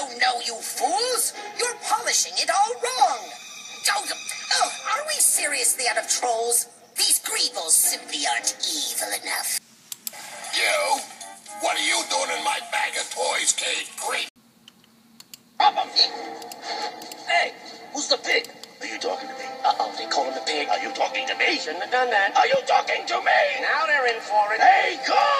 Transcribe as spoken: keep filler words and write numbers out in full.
know, you fools. You're polishing it all wrong. Oh, oh, are we seriously out of trolls? These greebles simply aren't evil enough. You? What are you doing in my bag of toys, Kate? Great. Hey, who's the pig? Are you talking to me? Uh-oh, they call him the pig. Are you talking to me? Shouldn't have done that. Are you talking to me? Now they're in for it. Hey, go!